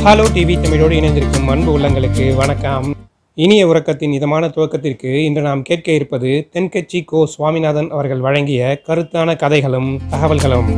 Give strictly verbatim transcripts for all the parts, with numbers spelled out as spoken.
Hello TV தமிழோடு இணைந்திருக்கும் அன்பு உள்ளங்களுக்கு வணக்கம். இனிய உறக்கத்தின் இதமான துவக்கத்திற்கு இன்று நாம் கேட்க இருப்பது தென்கட்சி கோ சுவாமிநாதன் அவர்கள் வழங்கிய கருத்தான கதைகளும் தகவல்களும்.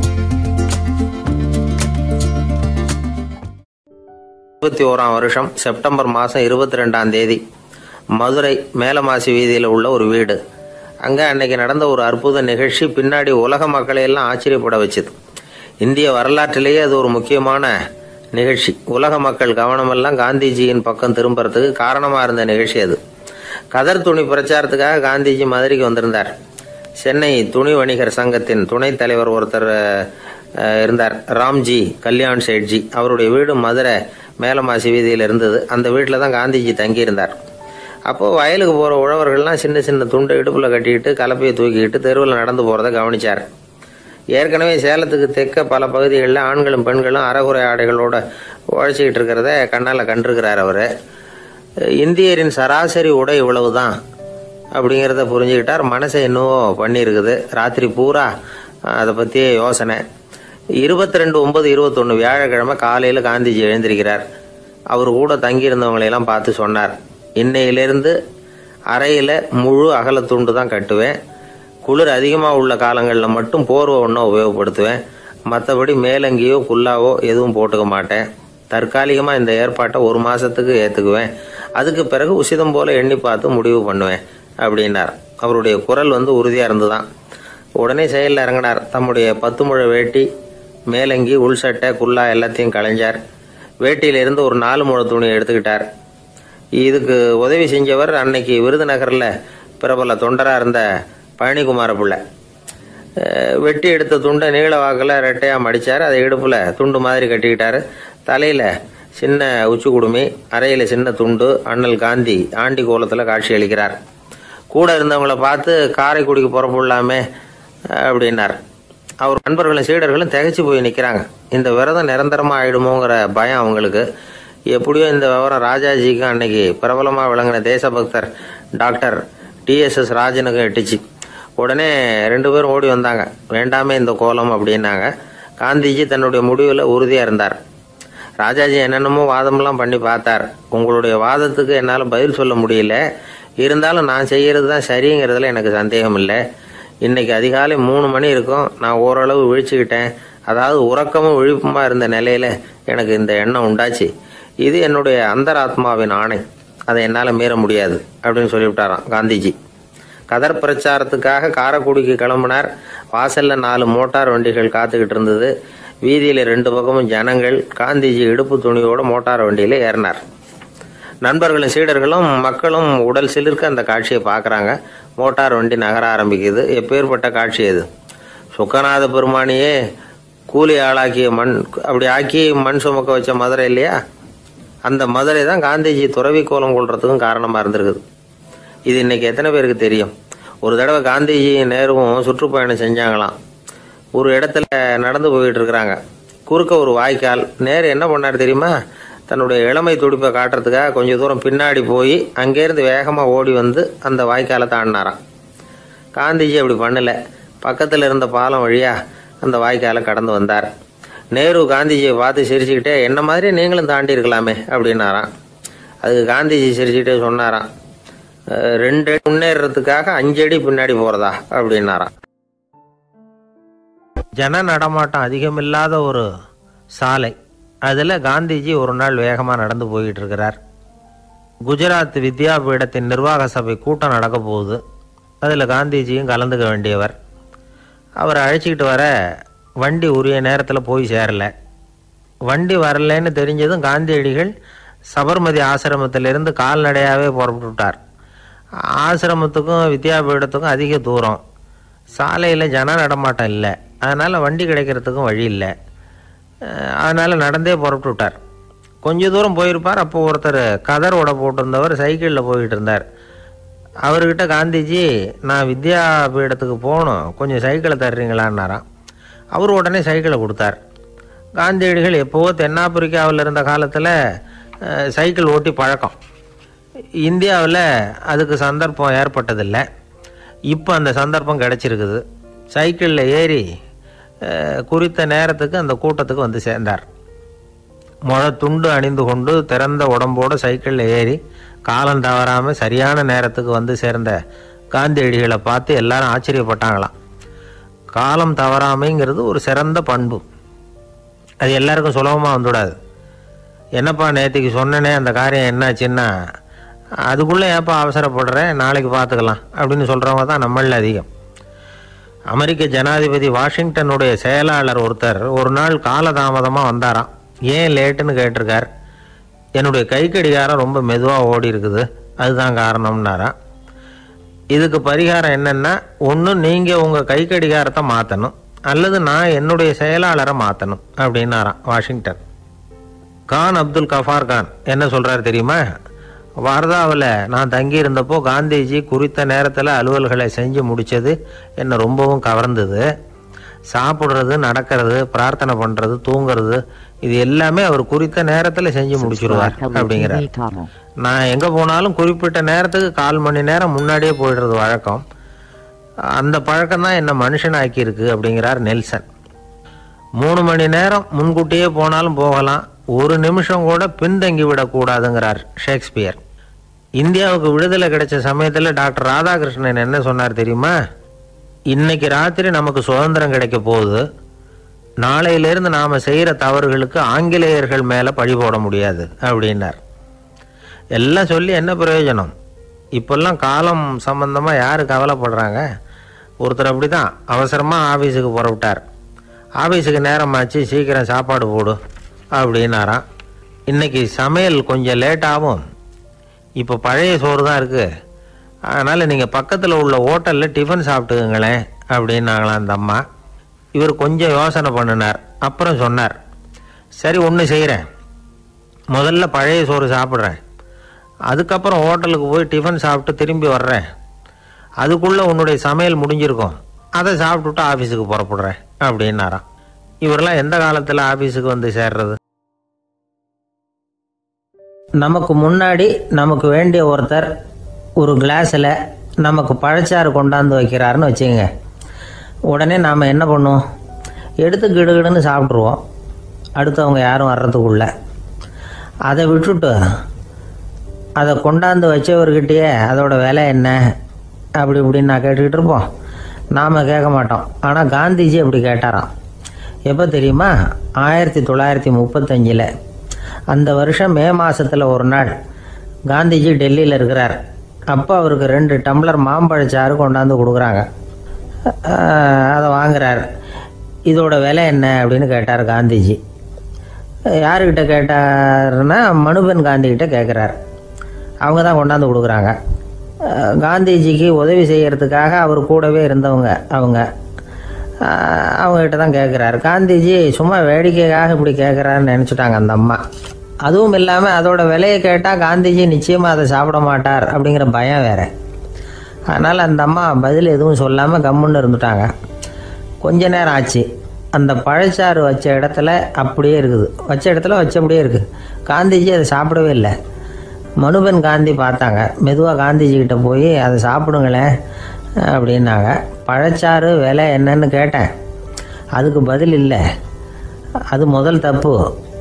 இருபத்தி ஓராம் வருஷம் செப்டம்பர் மாதம் இருபத்தி ரெண்டாம் தேதி மதுரை மேலமாசி வீதியில் உள்ள ஒரு வீடு. அங்கே அன்னைக்கு நடந்த ஒரு அற்புத நிகழ்ச்சி பின்னாடி உலக மக்களை எல்லாம் ஆச்சரியப்பட வச்சுது. இந்திய வரலாற்றிலேயே அது ஒரு முக்கியமான நிகழ்ச்சி. உலக மக்கள் கவனமெல்லாம் காந்திஜியின் பக்கம் திரும்புறதுக்கு காரணமாக இருந்த நிகழ்ச்சி அது. கதர் துணி பிரச்சாரத்துக்காக காந்திஜி மதுரைக்கு வந்திருந்தார். சென்னை துணி வணிகர் சங்கத்தின் துணைத் தலைவர் ஒருத்தர் இருந்தார், ராம்ஜி கல்யாண் சேட்ஜி. அவருடைய வீடு மதுரை மேலமாசி வீதியில் இருந்தது. அந்த வீட்டில் தான் காந்திஜி தங்கியிருந்தார். அப்போது வயலுக்கு போகிற உழவர்கள்லாம் சின்ன சின்ன துண்டை இடுப்பில் கட்டிக்கிட்டு கலப்பையை தூக்கிக்கிட்டு தெருவில் நடந்து போகிறத கவனித்தார். ஏற்கனவே சேலத்துக்கு தெற்க பல பகுதிகளில் ஆண்களும் பெண்களும் அறகுறை ஆடைகளோடு உழைச்சிக்கிட்டு இருக்கிறத கண்ணால் கண்டிருக்கிறார் அவர். இந்தியரின் சராசரி உடை இவ்வளவு தான் அப்படிங்கிறத புரிஞ்சுக்கிட்டார். மனசை இன்னும் பண்ணியிருக்குது. ராத்திரி பூரா அதை பற்றியே யோசனை. இருபத்தி ரெண்டு ஒன்பது இருபத்தொன்று வியாழக்கிழமை காலையில் காந்திஜி எழுந்திருக்கிறார். அவர் கூட தங்கியிருந்தவங்களையெல்லாம் பார்த்து சொன்னார், இன்னையிலிருந்து அறையில் முழு அகலத்துண்டு தான் கட்டுவேன். குளிர் அதிகமாக உள்ள காலங்களில் மட்டும் போர்வை ஒன்றும் உபயோகப்படுத்துவேன். மற்றபடி மேலங்கியோ குல்லாவோ எதுவும் போட்டுக்க மாட்டேன். தற்காலிகமாக இந்த ஏற்பாட்டை ஒரு மாதத்துக்கு ஏற்றுக்குவேன். அதுக்கு பிறகு உசிதம் போல் எண்ணி பார்த்து முடிவு பண்ணுவேன் அப்படின்னார். அவருடைய குரல் வந்து உறுதியாக இருந்துதான். உடனே செயலில் இறங்கினார். தம்முடைய பத்து முழ வேட்டி, மேலங்கி, உள் சட்டை, குல்லா எல்லாத்தையும் களைஞ்சார். வேட்டியிலிருந்து ஒரு நாலு முழ துணியை எடுத்துக்கிட்டார். இதுக்கு உதவி செஞ்சவர் அன்னைக்கு விருதுநகரில் பிரபல தொண்டராக இருந்த பழனிக்குமார பிள்ளை. வெட்டி எடுத்த துண்டை நீள வாக்கில் ரெட்டையாக மடித்தார். அதை இடுப்பில் துண்டு மாதிரி கட்டிக்கிட்டார். தலையில் சின்ன உச்சி குடுமி, அறையில் சின்ன துண்டு. அண்ணல் காந்தி ஆண்டி கோலத்தில் காட்சி அளிக்கிறார். கூட இருந்தவங்கள பார்த்து காரைக்குடிக்கு புறப்படலாமே அப்படின்னார். அவர் நண்பர்களும் சீடர்களும் திகைச்சு போய் நிற்கிறாங்க. இந்த விரதம் நிரந்தரமாக ஆகிடுமோங்கிற பயம் அவங்களுக்கு. எப்படியோ இந்த விவரம் ராஜாஜிக்கும் அன்னைக்கு பிரபலமாக விளங்கின தேசபக்தர் டாக்டர் டிஎஸ்எஸ் ராஜனுக்கும் எட்டுச்சு. உடனே ரெண்டு பேரும் ஓடி வந்தாங்க. வேண்டாமே இந்த கோலம் அப்படின்னாங்க. காந்திஜி தன்னுடைய முடிவில் உறுதியாக இருந்தார். ராஜாஜி என்னென்னமோ வாதமெல்லாம் பண்ணி பார்த்தார். உங்களுடைய வாதத்துக்கு என்னால் பதில் சொல்ல முடியல, இருந்தாலும் நான் செய்கிறது தான் சரிங்கிறதுல எனக்கு சந்தேகம் இல்லை. இன்னைக்கு அதிகாலை மூணு மணி இருக்கும். நான் ஓரளவு விழிச்சுக்கிட்டேன். அதாவது உறக்கமும் விழிப்புமா இருந்த நிலையில எனக்கு இந்த எண்ணம் உண்டாச்சு. இது என்னுடைய அந்தராத்மாவின் ஆணை, அதை என்னால் மீற முடியாது அப்படின்னு சொல்லிவிட்டாராம் காந்திஜி. கதர் பிரச்சாரத்துக்காக காரைக்குடிக்கு கிளம்பினார். வாசலில் நாலு மோட்டார் வண்டிகள் காத்துக்கிட்டு இருந்தது. வீதியில் ரெண்டு பக்கமும் ஜனங்கள். காந்திஜி இடுப்பு துணியோடு மோட்டார் வண்டியில் ஏறினார். நண்பர்களும் சீடர்களும் மக்களும் உடல் சிலிர்க்க அந்த காட்சியை பார்க்குறாங்க. மோட்டார் வண்டி நகர ஆரம்பிக்குது. எப்பேற்பட்ட காட்சி அது! சுக்கநாத பெருமானியே கூலி ஆளாக்கிய மண், அப்படி ஆக்கி மண் சுமக்க வச்ச மதுரை இல்லையா, அந்த மதுரை தான் காந்திஜி துறவி கோலம் கொள்றதுக்கும் காரணமாக இருந்திருக்குது. இது இன்னைக்கு எத்தனை பேருக்கு தெரியும்? ஒரு தடவை காந்திஜி நேருவும் சுற்றுப்பயணம் செஞ்சாங்களாம். ஒரு இடத்துல நடந்து போயிட்டு இருக்கிறாங்க. குறுக்க ஒரு வாய்க்கால். நேரு என்ன பண்ணார் தெரியுமா? தன்னுடைய இளமை துடிப்பை காட்டுறதுக்காக கொஞ்சம் தூரம் பின்னாடி போய் அங்கேருந்து வேகமாக ஓடி வந்து அந்த வாய்க்காலை தாண்டினாராம். காந்திஜி அப்படி பண்ணலை. பக்கத்தில் இருந்த பாலம் வழியாக அந்த வாய்க்காலை கடந்து வந்தார். நேரு காந்திஜியை பார்த்து சிரிச்சுக்கிட்டே, என்ன மாதிரி நீங்களும் தாண்டி இருக்கலாமே அப்படின்னாராம். அதுக்கு காந்திஜி சிரிச்சுக்கிட்டே சொன்னாராம், ரெண்டு அடி முன்னேறதுக்காக அஞ்சடி பின்னாடி போறதா அப்படின்னாராம். ஜன நடமாட்டம் அதிகமில்லாத ஒரு சாலை. அதில் காந்திஜி ஒரு நாள் வேகமாக நடந்து போயிட்டு இருக்கிறார். குஜராத் வித்யாபீடத்தின் நிர்வாக சபை கூட்டம் நடக்க போகுது. அதில் காந்திஜியும் கலந்துக்க வேண்டியவர். அவரை அழைச்சிக்கிட்டு வர வண்டி உரிய நேரத்தில் போய் சேரலை. வண்டி வரலன்னு தெரிஞ்சதும் காந்தியடிகள் சபர்மதி ஆசிரமத்திலிருந்து கால்நடையாகவே புறப்பட்டு விட்டார். ஆசிரமத்துக்கும் வித்யாபீடத்துக்கும் அதிக தூரம். சாலையில் ஜன நடமாட்டம் இல்லை. அதனால் வண்டி கிடைக்கிறதுக்கும் வழி இல்லை. அதனால் நடந்தே புறப்பட்டு விட்டார். கொஞ்சம் தூரம் போயிருப்பார். அப்போ ஒருத்தர் கதர் உடை போட்டிருந்தவர் சைக்கிளில் போய்கிட்டு இருந்தார். அவர்கிட்ட காந்திஜி, நான் வித்யாபீடத்துக்கு போகணும், கொஞ்சம் சைக்கிளை தர்றீங்களான்னாராம். அவர் உடனே சைக்கிளை கொடுத்தார். காந்தியடிகள் எப்போவோ தென்னாப்பிரிக்காவில் இருந்த காலத்தில் சைக்கிள் ஓட்டி பழக்கம். இந்தியாவில் அதுக்கு சந்தர்ப்பம் ஏற்பட்டதில்லை. இப்போ அந்த சந்தர்ப்பம் கிடச்சிருக்குது. சைக்கிளில் ஏறி குறித்த நேரத்துக்கு அந்த கூட்டத்துக்கு வந்து சேர்ந்தார். முழ துண்டு அணிந்து கொண்டு திறந்த உடம்போடு சைக்கிளில் ஏறி காலம் தவறாமல் சரியான நேரத்துக்கு வந்து சேர்ந்த காந்தியடிகளை பார்த்து எல்லாரும் ஆச்சரியப்பட்டாங்களாம். காலம் தவறாமைங்கிறது ஒரு சிறந்த பண்பு. அது எல்லாருக்கும் சுலபமாக வந்துவிடாது. என்னப்பா நேற்றுக்கு சொன்னனே அந்த காரியம் என்னாச்சுன்னா, அதுக்குள்ளே ஏப்பா அவசரப்படுறேன், நாளைக்கு பார்த்துக்கலாம் அப்படின்னு சொல்கிறவங்க தான் நம்மளில் அதிகம். அமெரிக்க ஜனாதிபதி வாஷிங்டனுடைய செயலாளர் ஒருத்தர் ஒரு நாள் காலதாமதமாக வந்தாராம். ஏன் லேட்டுன்னு கேட்டிருக்கார். என்னுடைய கை கடிகாரம் ரொம்ப மெதுவாக ஓடி இருக்குது, அதுதான் காரணம்னாராம். இதுக்கு பரிகாரம் என்னென்னா, ஒன்று நீங்கள் உங்கள் கை கடிகாரத்தை மாற்றணும், அல்லது நான் என்னுடைய செயலாளரை மாற்றணும் அப்படின்னாராம் வாஷிங்டன். கான் அப்துல் கஃபார் கான் என்ன சொல்கிறார் தெரியுமா? வார்தாவில் நான் தங்கியிருந்தப்போ காந்திஜி குறித்த நேரத்தில் அலுவல்களை செஞ்சு முடித்தது என்னை ரொம்பவும் கவர்ந்தது. சாப்பிட்றது, நடக்கிறது, பிரார்த்தனை பண்ணுறது, தூங்கிறது, இது எல்லாமே அவர் குறித்த நேரத்தில் செஞ்சு முடிச்சிருவார் அப்படிங்கிறார். நான் எங்கே போனாலும் குறிப்பிட்ட நேரத்துக்கு கால் மணி நேரம் முன்னாடியே போயிடுறது வழக்கம். அந்த பழக்கம் தான் என்னை மனுஷனாக்கியிருக்கு அப்படிங்கிறார் நெல்சன். மூணு மணி நேரம் முன்கூட்டியே போனாலும் போகலாம், ஒரு நிமிஷம் கூட பின்தங்கி விடக்கூடாதுங்கிறார் ஷேக்ஸ்பியர். இந்தியாவுக்கு விடுதலை கிடைச்ச சமயத்தில் டாக்டர் ராதாகிருஷ்ணன் என்ன சொன்னார் தெரியுமா? இன்னைக்கு ராத்திரி நமக்கு சுதந்திரம் கிடைக்க போகுது, நாளையிலேருந்து நாம் செய்கிற தவறுகளுக்கு ஆங்கிலேயர்கள் மேலே பழி போட முடியாது அப்படின்னார். எல்லாம் சொல்லி என்ன பிரயோஜனம்? இப்போல்லாம் காலம் சம்பந்தமாக யார் கவலைப்படுறாங்க? ஒருத்தர் அப்படி தான் அவசரமாக ஆஃபீஸுக்கு புறப்பட்டார். ஆஃபீஸுக்கு நேரமாச்சு, சீக்கிரம் சாப்பாடு போடு அப்படின்னாராம். இன்றைக்கி சமையல் கொஞ்சம் லேட்டாகும், இப்போ பழைய சோறு தான் இருக்குது, அதனால் நீங்கள் பக்கத்தில் உள்ள ஹோட்டலில் டிஃபன் சாப்பிட்டுக்குங்களேன் அப்படின்னாங்களாம் அந்த அம்மா. இவர் கொஞ்சம் யோசனை பண்ணினார். அப்புறம் சொன்னார், சரி ஒன்று செய்கிறேன், முதல்ல பழைய சோறு சாப்பிட்றேன், அதுக்கப்புறம் ஹோட்டலுக்கு போய் டிஃபன் சாப்பிட்டு திரும்பி வர்றேன், அதுக்குள்ளே உன்னுடைய சமையல் முடிஞ்சிருக்கும், அதை சாப்பிட்டுட்டு ஆஃபீஸுக்கு புறப்படுறேன் அப்படின்னாராம். இவரெல்லாம் எந்த காலத்தில் ஆஃபீஸுக்கு வந்து சேர்றது? நமக்கு முன்னாடி நமக்கு வேண்டிய ஒருத்தர் ஒரு கிளாஸில் நமக்கு பழச்சாறு கொண்டாந்து வைக்கிறாருன்னு வச்சுக்கோங்க. உடனே நாம் என்ன பண்ணுவோம்? எடுத்து கிடுகிடுன்னு சாப்பிட்ருவோம், அடுத்தவங்க யாரும் வர்றதுக்குள்ள. அதை விட்டுட்டு அதை கொண்டாந்து வச்சவர்கிட்டயே அதோட விலை என்ன அப்படி இப்படின்னு நான் கேட்டுக்கிட்டு இருப்போம், நாம் கேட்க மாட்டோம். ஆனால் காந்திஜி அப்படி கேட்டாராம். எப்போ தெரியுமா? ஆயிரத்தி தொள்ளாயிரத்தி முப்பத்தஞ்சில் அந்த வருஷம் மே மாதத்தில் ஒரு நாள் காந்திஜி டெல்லியில் இருக்கிறார். அப்போ அவருக்கு ரெண்டு டம்ளர் மாம்பழச்சாறு கொண்டாந்து கொடுக்குறாங்க. அதை வாங்குறார். இதோட விலை என்ன அப்படின்னு கேட்டார் காந்திஜி. யாருக்கிட்ட கேட்டாருன்னா மனுபென் காந்திகிட்ட கேட்குறார். அவங்க தான் கொண்டாந்து கொடுக்குறாங்க. காந்திஜிக்கு உதவி செய்கிறதுக்காக அவர் கூடவே இருந்தவங்க அவங்க அவங்ககிட்ட தான் கேட்குறாரு. காந்திஜி சும்மா வேடிக்கைக்காக இப்படி கேட்குறாருன்னு நினச்சிட்டாங்க அந்த அம்மா. அதுவும் இல்லாமல் அதோட விலையை கேட்டால் காந்திஜி நிச்சயமாக அதை சாப்பிட மாட்டார் அப்படிங்கிற பயம் வேறு. அதனால் அந்த அம்மா பதில் எதுவும் சொல்லாமல் கம்முன்னு இருந்துட்டாங்க. கொஞ்ச நேரம் ஆச்சு. அந்த பழச்சாறு வச்ச இடத்துல அப்படியே இருக்குது, வச்ச இடத்துல வச்சபடியே இருக்குது. காந்திஜி அதை சாப்பிடவே இல்லை. மனுபென் காந்தி பார்த்தாங்க. மெதுவாக காந்திஜிக்கிட்ட போய் அதை சாப்பிடுங்களேன் அப்படின்னாங்க. பழச்சாறு விலை என்னன்னு கேட்டேன், அதுக்கு பதில் இல்லை. அது முதல் தப்பு.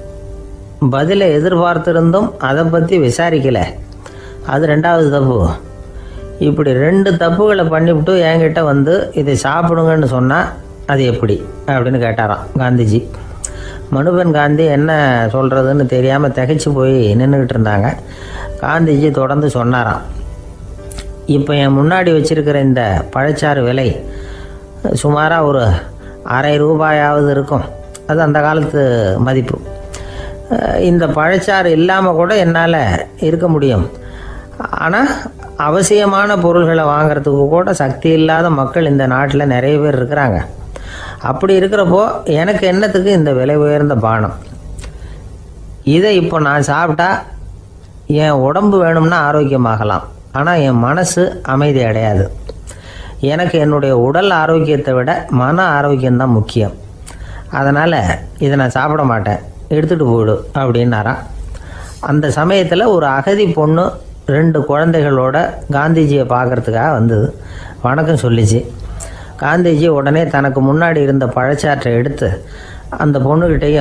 பதிலை எதிர்பார்த்துருந்தும் அதை பற்றி விசாரிக்கலை, அது ரெண்டாவது தப்பு. இப்படி ரெண்டு தப்புகளை பண்ணிவிட்டு என்கிட்ட வந்து இதை சாப்பிடுங்கன்னு சொன்னால் அது எப்படி அப்படின்னு கேட்டாராம் காந்திஜி. மனுபென் காந்தி என்ன சொல்கிறதுன்னு தெரியாமல் திகைச்சு போய் நின்றுக்கிட்டு இருந்தாங்க. காந்திஜி தொடர்ந்து சொன்னாராம், இப்போ என் முன்னாடி வச்சுருக்கிற இந்த பழச்சாறு விலை சுமாராக ஒரு அரை ரூபாயாவது இருக்கும். அது அந்த காலத்து மதிப்பு. இந்த பழச்சாறு இல்லாமல் கூட என்னால் இருக்க முடியும். ஆனால் அவசியமான பொருள்களை வாங்கிறதுக்கு கூட சக்தி இல்லாத மக்கள் இந்த நாட்டில் நிறைய பேர் இருக்கிறாங்க. அப்படி இருக்கிறப்போ எனக்கு என்னத்துக்கு இந்த விலை உயர்ந்த பானம்? இதை இப்போ நான் சாப்பிட்டா என் உடம்பு வேணும்னா ஆரோக்கியமாகலாம், ஆனால் என் மனசு அமைதி அடையாது. எனக்கு என்னுடைய உடல் ஆரோக்கியத்தை விட மன ஆரோக்கியம்தான் முக்கியம். அதனால் இதை நான் சாப்பிட மாட்டேன், எடுத்துகிட்டு போயிடு அப்படின்னாராம். அந்த சமயத்தில் ஒரு அகதி பொண்ணு ரெண்டு குழந்தைகளோட காந்திஜியை பார்க்குறதுக்காக வந்தது. வணக்கம் சொல்லிச்சு. காந்திஜி உடனே தனக்கு முன்னாடி இருந்த பழச்சாற்றை எடுத்து அந்த பொண்ணுக்கிட்டையும்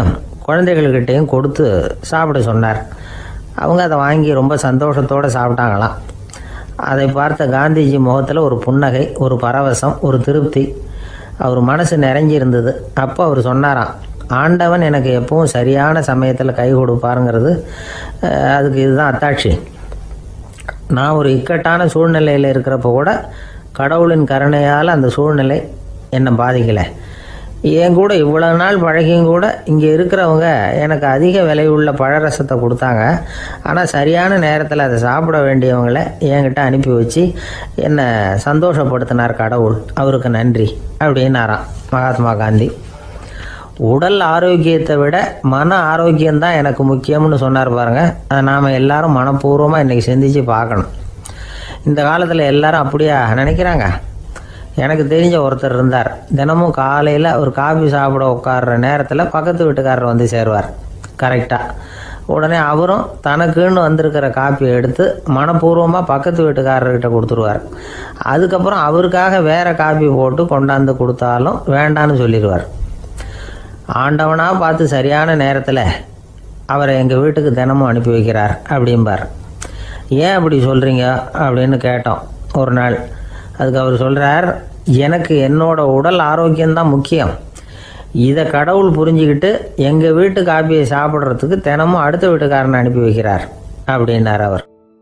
குழந்தைகள்கிட்டையும் கொடுத்து சாப்பிட சொன்னார். அவங்க அதை வாங்கி ரொம்ப சந்தோஷத்தோடு சாப்பிட்டாங்களாம். அதை பார்த்த காந்திஜி முகத்தில் ஒரு புன்னகை, ஒரு பரவசம், ஒரு திருப்தி. அவர் மனசு நிறைஞ்சி இருந்தது. அப்போ அவர் சொன்னாராம், ஆண்டவன் எனக்கு எப்பவும் சரியான சமயத்தில் கை கொடுப்பாருங்கிறது அதுக்கு இதுதான் அத்தாட்சி. நான் ஒரு இக்கட்டான சூழ்நிலையில் இருக்கிறப்ப கூட கடவுளின் கருணையால் அந்த சூழ்நிலை என்னை பாதிக்கலை. என் கூட இவ்வளோ நாள் பழகியும் கூட இங்கே இருக்கிறவங்க எனக்கு அதிக விலை உள்ள பழரசத்தை கொடுத்தாங்க. ஆனால் சரியான நேரத்தில் அதை சாப்பிட வேண்டியவங்களை என்கிட்ட அனுப்பி வச்சு என்னை சந்தோஷப்படுத்தினார் கடவுள், அவருக்கு நன்றி அப்படின்னாராம் மகாத்மா காந்தி. உடல் ஆரோக்கியத்தை விட மன ஆரோக்கியம்தான் எனக்கு முக்கியம்னு சொன்னார் பாருங்கள். அதை நாம் எல்லாரும் மனப்பூர்வமாக இன்றைக்கி சிந்திச்சு பார்க்கணும். இந்த காலத்தில் எல்லாரும் அப்படியா நினைக்கிறாங்க? எனக்கு தெரிஞ்ச ஒருத்தர் இருந்தார். தினமும் காலையில் ஒரு காஃபி சாப்பிட உட்கார்ற நேரத்தில் பக்கத்து வீட்டுக்காரர் வந்து சேருவார் கரெக்டாக. உடனே அவரும் தனக்குன்னு வந்திருக்கிற காப்பியை எடுத்து மனப்பூர்வமாக பக்கத்து வீட்டுக்காரர்கிட்ட கொடுத்துருவார். அதுக்கப்புறம் அவருக்காக வேறு காப்பி போட்டு கொண்டாந்து கொடுத்தாலும் வேண்டான்னு சொல்லிடுவார். ஆண்டவனாக பார்த்து சரியான நேரத்தில் அவரை எங்கள் வீட்டுக்கு தினமும் அனுப்பி வைக்கிறார் அப்படிம்பார். ஏன் அப்படி சொல்கிறீங்க அப்படின்னு கேட்டோம் ஒரு நாள். அதுக்கு அவர் சொல்கிறார், எனக்கு என்னோட உடல் ஆரோக்கியம்தான் முக்கியம். இதை கடவுள் புரிஞ்சுக்கிட்டு எங்கள் வீட்டு காப்பியை சாப்பிட்றதுக்கு தினமும் அடுத்த வீட்டுக்காரனை அனுப்பி வைக்கிறார் அப்படின்னார் அவர்.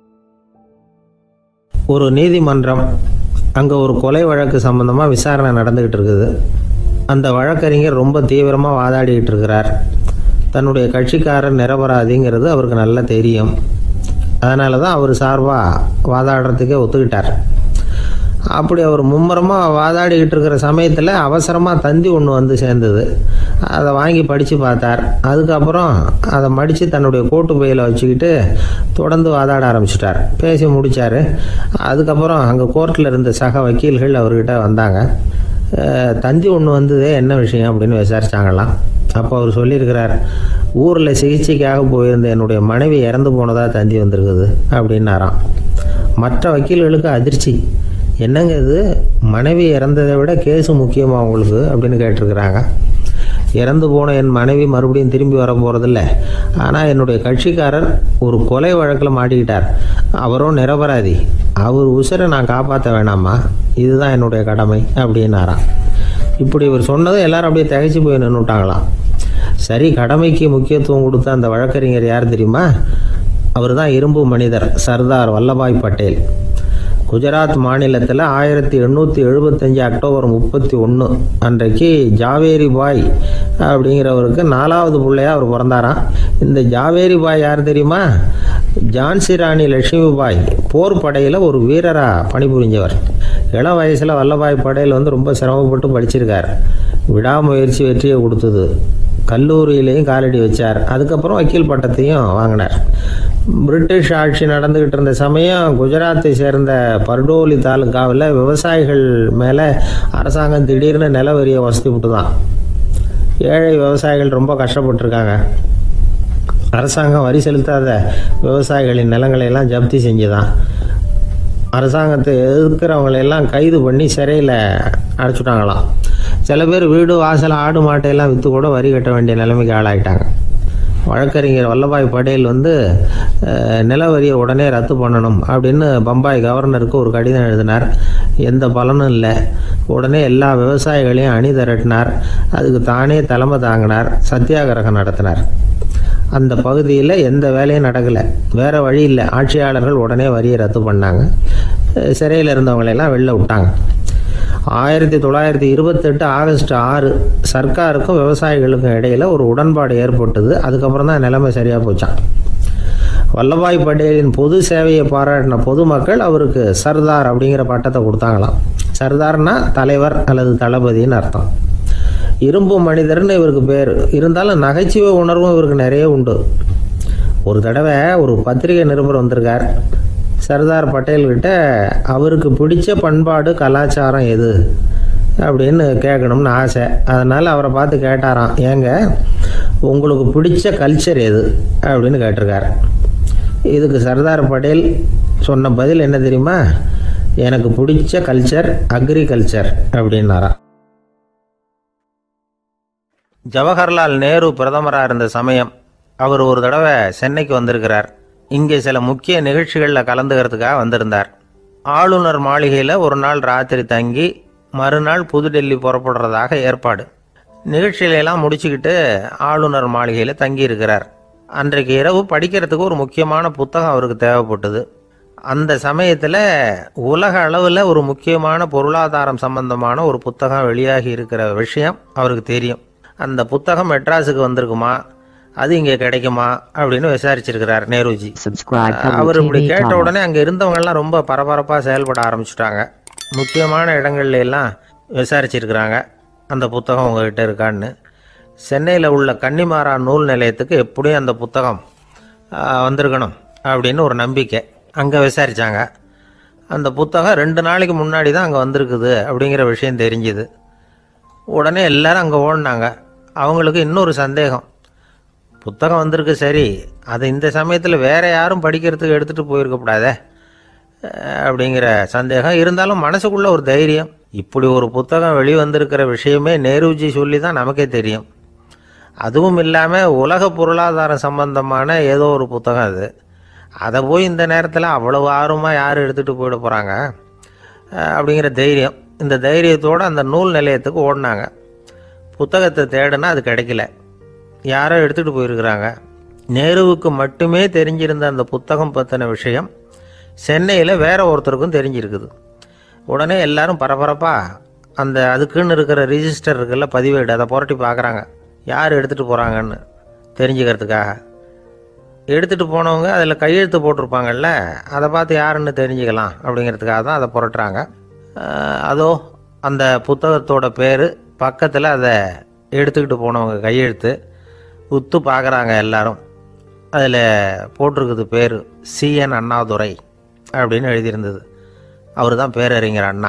ஒரு நீதிமன்றம், அங்கே ஒரு கொலை வழக்கு சம்பந்தமாக விசாரணை நடந்துக்கிட்டு இருக்குது. அந்த வழக்கறிஞர் ரொம்ப தீவிரமாக வாதாடிக்கிட்டு இருக்கிறார். தன்னுடைய கட்சிக்காரர் நிரபராதிங்கிறது அவருக்கு நல்லா தெரியும். அதனால தான் அவர் சார்பாக வாதாடுறதுக்கே ஒத்துக்கிட்டார். அப்படி அவர் மும்முரமாக வாதாடிக்கிட்டு இருக்கிற சமயத்தில் அவசரமாக தந்தி ஒன்று வந்து சேர்ந்தது. அதை வாங்கி படித்து பார்த்தார். அதுக்கப்புறம் அதை மடித்து தன்னுடைய கோட்டு பையில் வச்சுக்கிட்டு தொடர்ந்து வாதாட ஆரம்பிச்சிட்டார். பேசி முடித்தார். அதுக்கப்புறம் அங்கே கோர்ட்டில் இருந்த சக வக்கீல்கள் அவர்கிட்ட வந்தாங்க. தந்தி ஒன்று வந்ததே, என்ன விஷயம் அப்படின்னு விசாரிச்சாங்களாம். அப்போ அவர் சொல்லியிருக்கிறார், ஊரில் சிகிச்சைக்காக போயிருந்த என்னுடைய மனைவி இறந்து போனதாக தந்தி வந்திருக்குது அப்படின்னாராம். மற்ற வக்கீல்களுக்கு அதிர்ச்சி. என்னங்க இது, மனைவி இறந்ததை விட கேஸு முக்கியமாக உங்களுக்கு அப்படின்னு கேட்டிருக்கிறாங்க. இறந்து போன என் மனைவி மறுபடியும் திரும்பி வர போகிறதில்ல, ஆனால் என்னுடைய கட்சிக்காரர் ஒரு கொலை வழக்கில் மாட்டிக்கிட்டார். அவரும் நிரபராதி. அவர் உசுரை நான் காப்பாற்ற வேணாமா? இதுதான் என்னுடைய கடமை அப்படின்னாராம். இப்படி இவர் சொன்னதும் எல்லாரும் அப்படியே திகைச்சு போய் நின்றுட்டாங்களாம். சரி, கடமைக்கு முக்கியத்துவம் கொடுத்த அந்த வழக்கறிஞர் யார் தெரியுமா? அவர் தான் இரும்பு மனிதர் சர்தார் வல்லபாய் பட்டேல். குஜராத் மாநிலத்தில் ஆயிரத்தி எண்ணூற்றி எழுபத்தஞ்சி அக்டோபர் முப்பத்தி ஒன்று அன்றைக்கு ஜாவேரி பாய் அப்படிங்கிறவருக்கு நாலாவது பிள்ளையா அவர் பிறந்தாராம். இந்த ஜாவேரி பாய் யார் தெரியுமா? ஜான்சி ராணி லட்சுமி பாய் போர் படையில் ஒரு வீரராக பணிபுரிஞ்சவர். இளம் வயசில் வல்லபாய் பட்டேல் வந்து ரொம்ப சிரமப்பட்டு படிச்சிருக்கார். விடாமுயற்சி வெற்றியை கொடுத்தது. கல்லூரியிலையும் காலடி வச்சார். அதுக்கப்புறம் வக்கீல் பட்டத்தையும் வாங்கினார். பிரிட்டிஷ் ஆட்சி நடந்துக்கிட்டு இருந்த சமயம் குஜராத்தை சேர்ந்த பர்டோலி தாலுக்காவில் விவசாயிகள் மேலே அரசாங்கம் திடீர்னு நில வரியை வசதி விட்டு தான். ஏழை விவசாயிகள் ரொம்ப கஷ்டப்பட்டுருக்காங்க. அரசாங்கம் வரி செலுத்தாத விவசாயிகளின் நிலங்களையெல்லாம் ஜப்தி செஞ்சுதான். அரசாங்கத்தை எதிர்க்கிறவங்களையெல்லாம் கைது பண்ணி சிறையில் அடைச்சுட்டாங்களாம். சில பேர் வீடு வாசல் ஆடு மாட்டையெல்லாம் விற்று கூட வரி கட்ட வேண்டிய நிலைமைக்கு ஆளாயிட்டாங்க. வழக்கறிஞர் வல்லபாய் பட்டேல் வந்து நில வரியை உடனே ரத்து பண்ணணும் அப்படின்னு பம்பாய் கவர்னருக்கு ஒரு கடிதம் எழுதினார். எந்த பலனும் இல்லை. உடனே எல்லா விவசாயிகளையும் அணி திரட்டினார். அதுக்கு தானே தலைமை தாங்கினார். சத்தியாகிரகம் நடத்தினார். அந்த பகுதியில் எந்த வேலையும் நடக்கலை. வேறு வழி இல்லை. ஆட்சியாளர்கள் உடனே வரியை ரத்து பண்ணாங்க. சிறையில் இருந்தவங்களெல்லாம் வெளில விட்டாங்க. ஆயிரத்தி தொள்ளாயிரத்தி இருபத்தெட்டு ஆகஸ்ட் ஆறு சர்க்காருக்கும் விவசாயிகளுக்கும் இடையில் ஒரு உடன்பாடு ஏற்பட்டது. அதுக்கப்புறம் தான் நிலைமை சரியாக போச்சான். வல்லபாய் பட்டேலின் பொது சேவையை பாராட்டின பொதுமக்கள் அவருக்கு சர்தார் அப்படிங்கிற பட்டத்தை கொடுத்தாங்களாம். சர்தார்னா தலைவர் அல்லது தளபதின்னு அர்த்தம். இரும்பு மனிதர்னு இவருக்கு பேர். இருந்தாலும் நகைச்சுவை உணர்வும் இவருக்கு நிறைய உண்டு. ஒரு தடவை ஒரு பத்திரிகை நிருபர் வந்திருக்கார். சர்தார் பட்டேல்கிட்ட அவருக்கு பிடிச்ச பண்பாடு கலாச்சாரம் எது அப்படின்னு கேட்கணும்னு ஆசை. அதனால் அவரை பார்த்து கேட்டாராம், ஏங்க உங்களுக்கு பிடிச்ச கல்ச்சர் எது அப்படின்னு கேட்டிருக்கார். இதுக்கு சர்தார் பட்டேல் சொன்ன பதில் என்ன தெரியுமா? எனக்கு பிடிச்ச கல்ச்சர் அக்ரிகல்ச்சர் அப்படின்னாராம். ஜவஹர்லால் நேரு பிரதமராக இருந்த சமயம் அவர் ஒரு தடவை சென்னைக்கு வந்திருக்கிறார். இங்கே சில முக்கிய நிகழ்ச்சிகளில் கலந்துக்கிறதுக்காக வந்திருந்தார். ஆளுநர் மாளிகையில் ஒரு நாள் ராத்திரி தங்கி மறுநாள் புதுடெல்லி புறப்படுறதாக ஏற்பாடு. நிகழ்ச்சியிலெல்லாம் முடிச்சுக்கிட்டு ஆளுநர் மாளிகையில் தங்கி இருக்கிறார். அன்றைக்கு இரவு படிக்கிறதுக்கு ஒரு முக்கியமான புத்தகம் அவருக்கு தேவைப்பட்டது. அந்த சமயத்தில் உலக அளவில் ஒரு முக்கியமான பொருளாதாரம் சம்பந்தமான ஒரு புத்தகம் வெளியாகி இருக்கிற விஷயம் அவருக்கு தெரியும். அந்த புத்தகம் மெட்ராஸுக்கு வந்திருக்குமா, அது இங்கே கிடைக்குமா அப்படின்னு விசாரிச்சிருக்கிறார் நேருஜி. அவர் இப்படி கேட்ட உடனே அங்கே இருந்தவங்கெல்லாம் ரொம்ப பரபரப்பாக செயல்பட ஆரம்பிச்சுட்டாங்க. முக்கியமான இடங்கள்ல எல்லாம் விசாரிச்சிருக்கிறாங்க அந்த புத்தகம் உங்ககிட்ட இருக்கான்னு. சென்னையில் உள்ள கன்னிமாரா நூல் நிலையத்துக்கு எப்படியும் அந்த புத்தகம் வந்திருக்கணும் அப்படின்னு ஒரு நம்பிக்கை. அங்கே விசாரித்தாங்க. அந்த புத்தகம் ரெண்டு நாளைக்கு முன்னாடி தான் அங்கே வந்திருக்குது அப்படிங்கிற விஷயம் தெரிஞ்சுது. உடனே எல்லாரும் அங்கே ஓடினாங்க. அவங்களுக்கு இன்னொரு சந்தேகம், புத்தகம் வந்திருக்கு சரி, அது இந்த சமயத்தில் வேறு யாரும் படிக்கிறதுக்கு எடுத்துகிட்டு போயிருக்கக்கூடாதே அப்படிங்கிற சந்தேகம் இருந்தாலும் மனசுக்குள்ள ஒரு தைரியம். இப்படி ஒரு புத்தகம் வெளிவந்திருக்கிற விஷயமே நேருஜி சொல்லி தான் நமக்கே தெரியும். அதுவும் இல்லாமல் உலக பொருளாதாரம் சம்பந்தமான ஏதோ ஒரு புத்தகம் அது. அதை போய் இந்த நேரத்தில் அவ்வளவு ஆர்வமாக யார் எடுத்துகிட்டு போயிட போகிறாங்க அப்படிங்கிற தைரியம். இந்த தைரியத்தோடு அந்த நூல் நிலையத்துக்கு ஓடினாங்க. புத்தகத்தை தேடுனா அது கிடைக்கல. யாரோ எடுத்துகிட்டு போயிருக்கிறாங்க. நேருவுக்கு மட்டுமே தெரிஞ்சிருந்த அந்த புத்தகம் பற்றின விஷயம் சென்னையில் வேற ஒருத்தருக்கும் தெரிஞ்சிருக்குது. உடனே எல்லாரும் பரபரப்பாக அந்த அதுக்குன்னு இருக்கிற ரிஜிஸ்டர் இருக்குல்ல, பதிவேடு, அதை புரட்டி பார்க்குறாங்க யார் எடுத்துகிட்டு போகிறாங்கன்னு தெரிஞ்சுக்கிறதுக்காக. எடுத்துகிட்டு போனவங்க அதில் கையெழுத்து போட்டிருப்பாங்கல்ல, அதை பார்த்து யாருன்னு தெரிஞ்சுக்கலாம் அப்படிங்கிறதுக்காக தான் அதை புரட்டுறாங்க. அதோ அந்த புத்தகத்தோட பேர் பக்கத்தில் அதை எடுத்துக்கிட்டு போனவங்க கையெழுத்து உத்து பார்க்குறாங்க எல்லாரும். அதில் போட்டிருக்குது பேர் சிஎன் அண்ணாதுரை அப்படின்னு எழுதியிருந்தது. அவர் தான் பேரறிஞர் அண்ணா.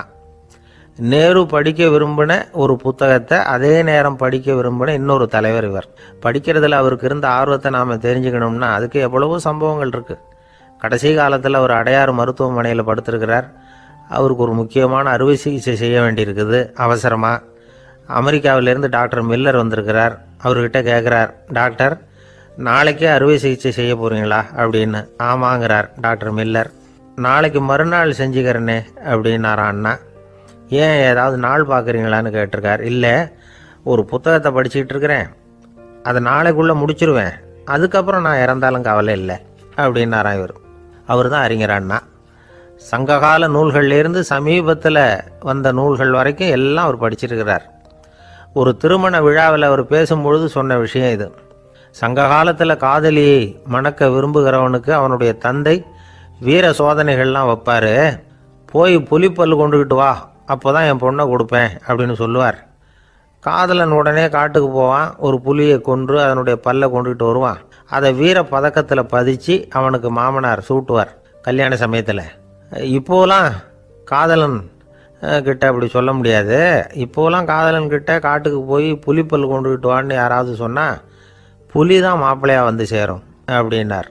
நேரு படிக்க விரும்பின ஒரு புத்தகத்தை அதே நேரம் படிக்க விரும்பின இன்னொரு தலைவர் இவர். படிக்கிறதுல அவருக்கு இருந்த ஆர்வத்தை நாம் தெரிஞ்சுக்கணும்னா அதுக்கு எவ்வளவோ சம்பவங்கள் இருக்குது. கடைசி காலத்தில் அவர் அடையாறு மருத்துவமனையில் படுத்திருக்கிறார். அவருக்கு ஒரு முக்கியமான அறுவை சிகிச்சை செய்ய வேண்டியிருக்குது அவசரமாக. அமெரிக்காவிலேருந்து டாக்டர் மில்லர் வந்திருக்கிறார். அவர்கிட்ட கேட்குறார், டாக்டர் நாளைக்கே அறுவை சிகிச்சை செய்ய போகிறீங்களா அப்படின்னு. ஆமாங்கிறார் டாக்டர் மில்லர். நாளைக்கு மறுநாள் செஞ்சுக்கிறேனே அப்படின்னாரான் அண்ணா. ஏன் ஏதாவது நாள் பார்க்குறீங்களான்னு கேட்டிருக்கார். இல்லை, ஒரு புத்தகத்தை படிச்சுக்கிட்டு இருக்கிறேன், அதை நாளைக்குள்ளே முடிச்சிருவேன், அதுக்கப்புறம் நான் இறந்தாலும் கவலை இல்லை அப்படின்னாரான் இவர். அவர் தான் அறிஞர் அண்ணா. சங்ககால நூல்கள்லேருந்து சமீபத்தில் வந்த நூல்கள் வரைக்கும் எல்லாம் அவர் படிச்சிருக்கிறார். ஒரு திருமண விழாவில் அவர் பேசும்பொழுது சொன்ன விஷயம் இது. சங்க காலத்தில் காதலியை மணக்க விரும்புகிறவனுக்கு அவனுடைய தந்தை வீர சோதனைகள்லாம் வைப்பார். போய் புலிப்பல் கொண்டுக்கிட்டு வா, அப்போ தான் என் பொண்ணை கொடுப்பேன் அப்படின்னு சொல்லுவார். காதலன் உடனே காட்டுக்கு போவான், ஒரு புலியை கொன்று அதனுடைய பல்லை கொண்டுக்கிட்டு வருவான். அதை வீர பதக்கத்தில் பதிச்சு அவனுக்கு மாமனார் சூட்டுவார் கல்யாண சமயத்தில். இப்போலாம் காதலன் கிட்ட அப்படி சொல்ல முடியாது. இப்போலாம் காதலன் கிட்ட காட்டுக்கு போய் புலிப்பல் கொண்டுக்கிட்டு வான்னு யாராவது சொன்னால் புலி தான் மாப்பிள்ளையாக வந்து சேரும் அப்படின்னார்.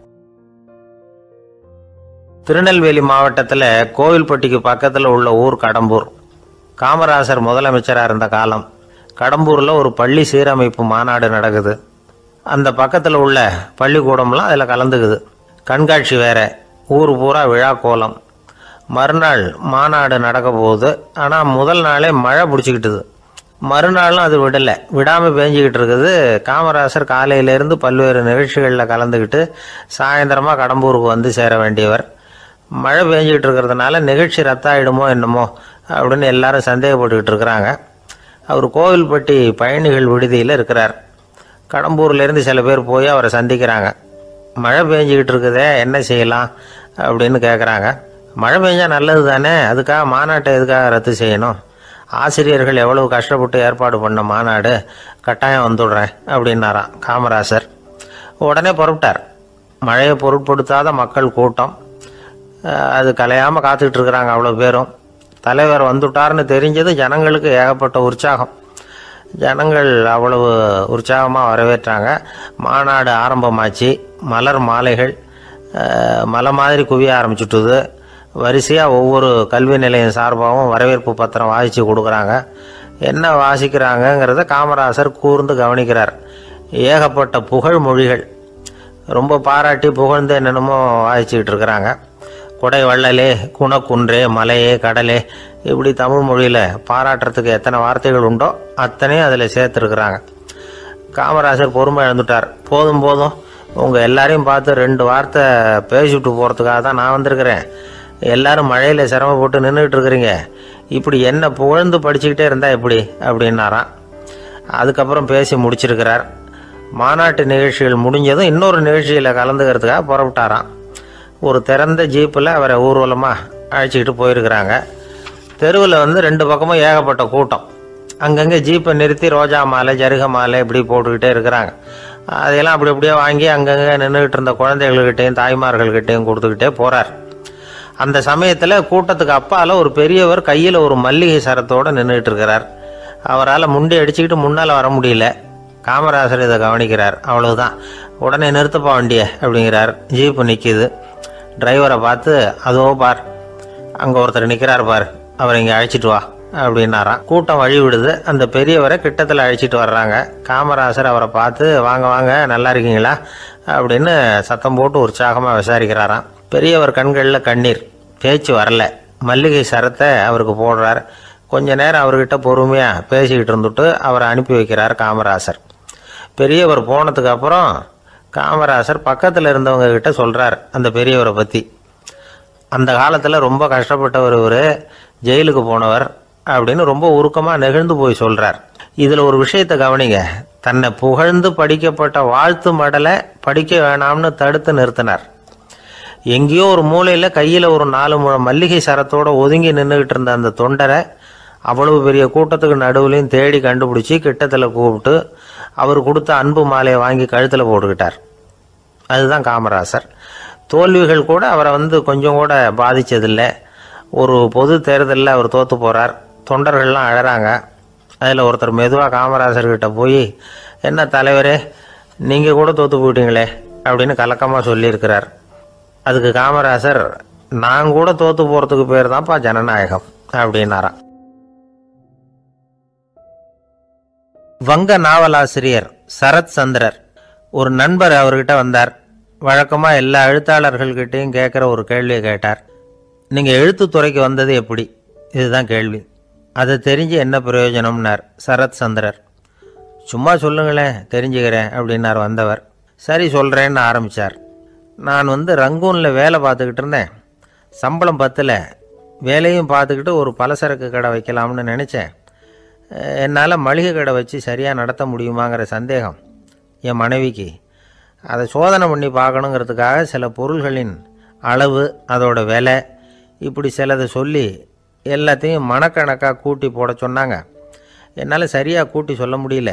திருநெல்வேலி மாவட்டத்தில் கோவில்பட்டிக்கு பக்கத்தில் உள்ள ஊர் கடம்பூர். காமராசர் முதலமைச்சராக இருந்த காலம். கடம்பூரில் ஒரு பள்ளி சீரமைப்பு மாநாடு நடக்குது. அந்த பக்கத்தில் உள்ள பள்ளிக்கூடம்லாம் அதில் கலந்துக்குது. கண்காட்சி வேற, ஊர் பூரா விழா கோலம். மறுநாள் மாநாடு நடக்க போகுது. ஆனால் முதல் நாளே மழை பிடிச்சிக்கிட்டுது. மறுநாளும் அது விடலை, விடாமல் பேஞ்சிக்கிட்டு இருக்குது. காமராசர் காலையிலேருந்து பல்வேறு நிகழ்ச்சிகளில் கலந்துக்கிட்டு சாயந்தரமாக கடம்பூருக்கு வந்து சேர வேண்டியவர். மழை பேஞ்சிக்கிட்டு இருக்கிறதுனால நிகழ்ச்சி ரத்தாயிடுமோ என்னமோ அப்படின்னு எல்லாரும் சந்தேகப்பட்டுக்கிட்டு இருக்கிறாங்க. அவர் கோவில்பட்டி பயணிகள் விடுதியில் இருக்கிறார். கடம்பூர்லேருந்து சில பேர் போய் அவரை சந்திக்கிறாங்க. மழை பெஞ்சிக்கிட்டு இருக்குதே, என்ன செய்யலாம் அப்படின்னு கேட்குறாங்க. மழை பெஞ்சால் நல்லது தானே, அதுக்காக மாநாட்டை எதுக்காக ரத்து செய்யணும்? ஆசிரியர்கள் எவ்வளவு கஷ்டப்பட்டு ஏற்பாடு பண்ண மாநாடு, கட்டாயம் வந்துடுறேன் அப்படின்னாராம் காமராசர். உடனே புறப்பட்டார். மழையை பொருட்படுத்தாத மக்கள் கூட்டம், அது கலையாமல் காத்துக்கிட்டு இருக்கிறாங்க அவ்வளோ பேரும். தலைவர் வந்துட்டார்னு தெரிஞ்சது ஜனங்களுக்கு ஏகப்பட்ட உற்சாகம். ஜனங்கள் அவ்வளவு உற்சாகமாக வரவேற்றாங்க. மாநாடு ஆரம்பமாச்சு. மலர் மாலைகள் மலை மாதிரி குவிய ஆரம்பிச்சுட்டுது. வரிசையாக ஒவ்வொரு கல்வி நிலையம் சார்பாகவும் வரவேற்பு பத்திரம் வாசித்து கொடுக்குறாங்க. என்ன வாசிக்கிறாங்கங்கிறத காமராசர் கூர்ந்து கவனிக்கிறார். ஏகப்பட்ட புகழ் மொழிகள், ரொம்ப பாராட்டி புகழ்ந்து என்னென்னமோ வாசிச்சுக்கிட்டு இருக்கிறாங்க. கொடை வள்ளலே, குணக்குன்றே, மலையே, கடலே, இப்படி தமிழ் மொழியில் பாராட்டுறதுக்கு எத்தனை வார்த்தைகள் உண்டோ அத்தனையும் அதில் சேர்த்துருக்குறாங்க. காமராசர் பொறுமை இழந்துட்டார். போதும் போதும், உங்கள் எல்லாரையும் பார்த்து ரெண்டு வார்த்தை பேசிவிட்டு போகிறதுக்காக தான் நான் வந்திருக்கிறேன். எல்லாரும் மழையில் சிரமப்பட்டு நின்றுக்கிட்டு இருக்கிறீங்க, இப்படி என்ன புகழ்ந்து படிச்சுக்கிட்டே இருந்தால் எப்படி அப்படின்னாராம். அதுக்கப்புறம் பேசி முடிச்சிருக்கிறார். மாநாட்டு நிகழ்ச்சிகள் முடிஞ்சதும் இன்னொரு நிகழ்ச்சியில் கலந்துக்கிறதுக்காக புறப்பட்டாராம். ஒரு திறந்த ஜீப்பில் அவரை ஊர்வலமாக அழைச்சிக்கிட்டு போயிருக்கிறாங்க. தெருவில் வந்து ரெண்டு பக்கமும் ஏகப்பட்ட கூட்டம். அங்கங்கே ஜீப்பை நிறுத்தி ரோஜா மாலை, ஜருக மாலை இப்படி போட்டுக்கிட்டே இருக்கிறாங்க. அதையெல்லாம் அப்படி அப்படியே வாங்கி அங்கங்கே நின்றுக்கிட்டு இருந்த குழந்தைகள்கிட்டையும் தாய்மார்கள்கிட்டையும் கொடுத்துக்கிட்டே போகிறார். அந்த சமயத்தில் கூட்டத்துக்கு அப்பால் ஒரு பெரியவர் கையில் ஒரு மல்லிகை சரத்தோடு நின்றுட்டு இருக்கிறார். அவரால் முண்டி அடிச்சுக்கிட்டு முன்னால் வர முடியல. காமராசர் இதை கவனிக்கிறார். அவ்வளவுதான், உடனே நிறுத்தப்பா வண்டிய அப்படிங்கிறார். ஜீப்பு நிற்கிது. டிரைவரை பார்த்து, அதோ பார், அங்கே ஒருத்தர் நிற்கிறார் பார், அவரை இங்கே அழைச்சிட்டு வா அப்படின்னாராம். கூட்டம் வழி விடுது. அந்த பெரியவரை கிட்டத்தில் அழைச்சிட்டு வர்றாங்க. காமராசர் அவரை பார்த்து, வாங்க வாங்க, நல்லா இருக்கீங்களா அப்படின்னு சத்தம் போட்டு உற்சாகமாக விசாரிக்கிறாராம். பெரியவர் கண்களில் கண்ணீர், பேச்சு வரல. மல்லிகை சரத்தை அவருக்கு போடுறார். கொஞ்ச நேரம் அவர்கிட்ட பொறுமையாக பேசிக்கிட்டு இருந்துட்டு அவரை அனுப்பி வைக்கிறார் காமராசர். பெரியவர் போனதுக்கு அப்புறம் காமராசர் பக்கத்தில் இருந்தவங்க கிட்ட சொல்கிறார் அந்த பெரியவரை பற்றி. அந்த காலத்தில் ரொம்ப கஷ்டப்பட்டவர், இவர் ஜெயிலுக்கு போனவர் அப்படின்னு ரொம்ப உருக்கமாக நெகிழ்ந்து போய் சொல்கிறார். இதில் ஒரு விஷயத்தை கவனிங்க. தன்னை புகழ்ந்து படிக்கப்பட்ட வாழ்த்து மடலை படிக்க வேணாம்னு தடுத்து நிறுத்தினார். எங்கேயோ ஒரு மூலையில் கையில் ஒரு நாலு முழம் மல்லிகை சரத்தோடு ஒதுங்கி நின்றுக்கிட்டு இருந்த அந்த தொண்டரை அவ்வளவு பெரிய கூட்டத்துக்கு நடுவுலையும் தேடி கண்டுபிடிச்சி கிட்டத்தில் கூப்பிட்டு அவர் கொடுத்த அன்பு மாலையை வாங்கி கழுத்தில் போட்டுக்கிட்டார். அதுதான் காமராசர். தோல்விகள் கூட அவரை வந்து கொஞ்சம் கூட பாதித்ததில்லை. ஒரு பொது தேர்தலில் அவர் தோற்று போகிறார். தொண்டர்கள்லாம் அழறாங்க. அதில் ஒருத்தர் மெதுவாக காமராசர்கிட்ட போய், என்ன தலைவரே, நீங்கள் கூட தோற்று போயிட்டீங்களே அப்படின்னு கலக்கமாக சொல்லியிருக்கிறார். அதுக்கு காமராசர், நான் கூட தோற்று போகிறதுக்கு பேர் தான்ப்பா ஜனநாயகம் அப்படின்னாராம். வங்க நாவலாசிரியர் சரத் சந்திரர் ஒரு நண்பர் அவர்கிட்ட வந்தார். வழக்கமாக எல்லா எழுத்தாளர்கள்கிட்டையும் கேட்குற ஒரு கேள்வியை கேட்டார். நீங்கள் எழுத்துத்துறைக்கு வந்தது எப்படி? இதுதான் கேள்வி. அதை தெரிஞ்சு என்ன பிரயோஜனம்னார் சரத் சந்திரர். சும்மா சொல்லுங்களேன், தெரிஞ்சுக்கிறேன் அப்படின்னார் வந்தவர். சரி சொல்கிறேன்னு ஆரம்பித்தார். நான் வந்து ரங்கூனில் வேலை பார்த்துக்கிட்டு இருந்தேன். சம்பளம் பத்தில் வேலையும் பார்த்துக்கிட்டு ஒரு பலசரக்கு கடை வைக்கலாம்னு நினச்சேன். என்னால் மளிகை கடை வச்சு சரியாக நடத்த முடியுமாங்கிற சந்தேகம் என் மனைவிக்கு. அதை சோதனை பண்ணி பார்க்கணுங்கிறதுக்காக சில பொருள்களின் அளவு, அதோட விலை, இப்படி சிலதை சொல்லி எல்லாத்தையும் மனக்கணக்காக கூட்டி போட சொன்னாங்க. என்னால் சரியாக கூட்டி சொல்ல முடியல.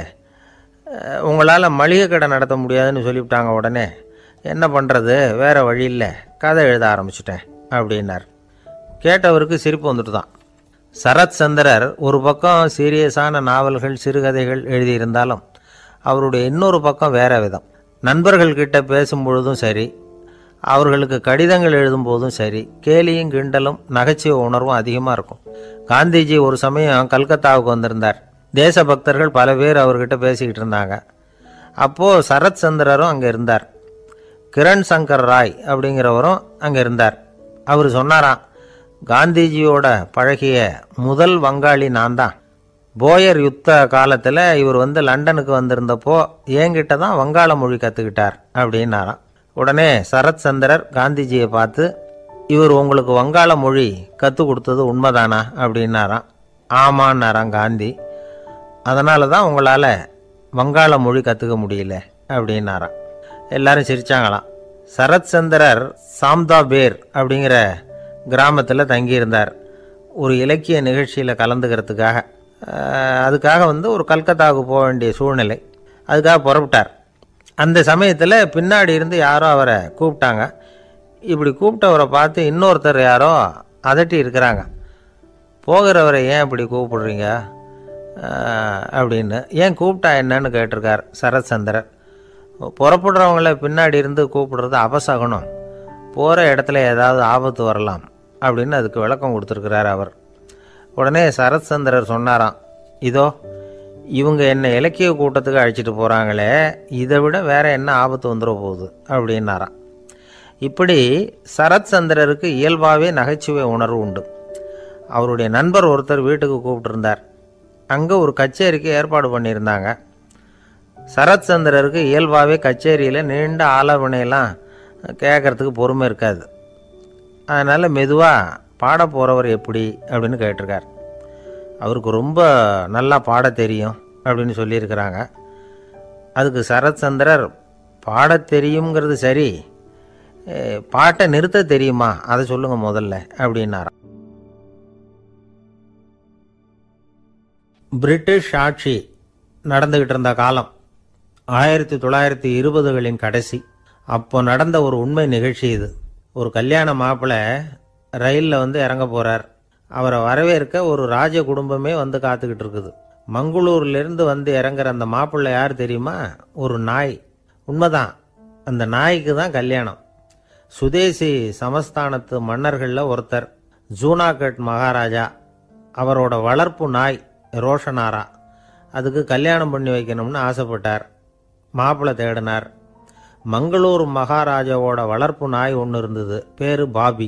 உங்களால் மளிகை கடை நடத்த முடியாதுன்னு சொல்லிவிட்டாங்க. உடனே என்ன பண்ணுறது, வேறு வழி இல்லை, கதை எழுத ஆரம்பிச்சிட்டேன் அப்படின்னார். கேட்டவருக்கு சிரிப்பு வந்துட்டு தான். சரத் சந்திரர் ஒரு பக்கம் சீரியஸான நாவல்கள், சிறுகதைகள் எழுதியிருந்தாலும் அவருடைய இன்னொரு பக்கம் வேற விதம். நண்பர்கள்கிட்ட பேசும்பொழுதும் சரி, அவர்களுக்கு கடிதங்கள் எழுதும்போதும் சரி, கேலியும் கிண்டலும் நகைச்சுவை உணர்வும் அதிகமாக இருக்கும். காந்திஜி ஒரு சமயம் கல்கத்தாவுக்கு வந்திருந்தார். தேசபக்தர்கள் பல பேர் அவர்கிட்ட பேசிக்கிட்டு இருந்தாங்க. அப்போது சரத் சந்திரரும் அங்கே இருந்தார். கிரண் சங்கர் ராய் அப்படிங்கிறவரும் அங்கே இருந்தார். அவர் சொன்னாராம், காந்திஜியோட பழகிய முதல் வங்காளி நான் தான். போயர் யுத்த காலத்தில் இவர் வந்து லண்டனுக்கு வந்திருந்தப்போ என்கிட்ட தான் வங்காள மொழி கற்றுக்கிட்டார் அப்படின்னாராம். உடனே சரத் சந்திரர் காந்திஜியை பார்த்து, இவர் உங்களுக்கு வங்காள மொழி கற்றுக் கொடுத்தது உண்மைதானா அப்படின்னாராம். ஆமான்னாராம் காந்தி. அதனால தான் உங்களால் வங்காள மொழி கற்றுக்க முடியல அப்படின்னாராம். எல்லாரும் சிரிச்சாங்களாம். சரத் சந்திரர் சாம்தாபேர் அப்படிங்கிற கிராமத்தில் தங்கியிருந்தார். ஒரு இலக்கிய நிகழ்ச்சியில் கலந்துக்கிறதுக்காக. அதுக்காக வந்து ஒரு கல்கத்தாவுக்கு போக வேண்டிய சூழ்நிலை. அதுக்காக புறப்பட்டார். அந்த சமயத்தில் பின்னாடி இருந்து யாரோ அவரை கூப்பிட்டாங்க. இப்படி கூப்பிட்டவரை பார்த்து இன்னொருத்தர் யாரோ அதட்டி இருக்கிறாங்க. போகிறவரை ஏன் இப்படி கூப்பிடுறீங்க அப்படின்னு. ஏன் கூப்பிட்டா என்னன்னு கேட்டிருக்கார் சரத் சந்திரர். புறப்படுறவங்கள பின்னாடி இருந்து கூப்பிடுறது அபசகுனம், போகிற இடத்துல ஏதாவது ஆபத்து வரலாம் அப்படின்னு அதுக்கு விளக்கம் கொடுத்துருக்கிறார் அவர். உடனே சரத் சந்திரர் சொன்னாராம், இதோ இவங்க என்னை இலக்கிய கூட்டத்துக்கு அழைச்சிட்டு போகிறாங்களே, இதை விட வேற என்ன ஆபத்து வந்துட போகுது அப்படின்னாராம். இப்படி சரத் சந்திரருக்கு இயல்பாகவே நகைச்சுவை உணர்வு உண்டு. அவருடைய நண்பர் ஒருத்தர் வீட்டுக்கு கூப்பிட்டுருந்தார். அங்கே ஒரு கச்சேரிக்கு ஏற்பாடு பண்ணியிருந்தாங்க. சரத் சந்திரருக்கு இயல்பாகவே கச்சேரியில் நீண்ட ஆலோசனையெல்லாம் கேட்குறதுக்கு பொறுமை இருக்காது. அதனால் மெதுவாக பாட போகிறவர் எப்படி அப்படின்னு கேட்டிருக்கார். அவருக்கு ரொம்ப நல்லா பாட தெரியும் அப்படின்னு சொல்லியிருக்கிறாங்க. அதுக்கு சரத் சந்திரர், பாட தெரியுங்கிறது சரி, பாட்டை நிறுத்த தெரியுமா அதை சொல்லுங்கள் முதல்ல அப்படின்னாராம். பிரிட்டிஷ் ஆட்சி நடந்துக்கிட்டு இருந்த காலம் ஆயிரத்தி தொள்ளாயிரத்தி இருபதுகளின் கடைசி. அப்போ நடந்த ஒரு உண்மை நிகழ்ச்சி இது. ஒரு கல்யாண மாப்பிள்ளை ரயிலில் வந்து இறங்க போகிறார். அவரை வரவேற்க ஒரு ராஜ குடும்பமே வந்து காத்துக்கிட்டு இருக்குது. மங்களூர்லேருந்து வந்து இறங்குற அந்த மாப்பிள்ளை யார் தெரியுமா? ஒரு நாய். உண்மைதான், அந்த நாய்க்கு தான் கல்யாணம். சுதேசி சமஸ்தானத்து மன்னர்களில் ஒருத்தர் ஜூனாகட் மகாராஜா, அவரோட வளர்ப்பு நாய் ரோஷனாரா. அதுக்கு கல்யாணம் பண்ணி வைக்கணும்னு ஆசைப்பட்டார். மாப்பிள்ளை தேடினார். மங்களூர் மகாராஜாவோட வளர்ப்பு நாய் ஒன்று இருந்தது, பேர் பாபி.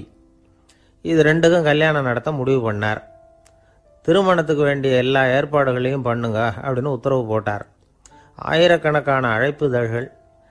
இது ரெண்டுக்கும் கல்யாணம் நடத்த முடிவு பண்ணார். திருமணத்துக்கு வேண்டிய எல்லா ஏற்பாடுகளையும் பண்ணுங்க அப்படின்னு உத்தரவு போட்டார். ஆயிரக்கணக்கான அழைப்புதழ்கள்,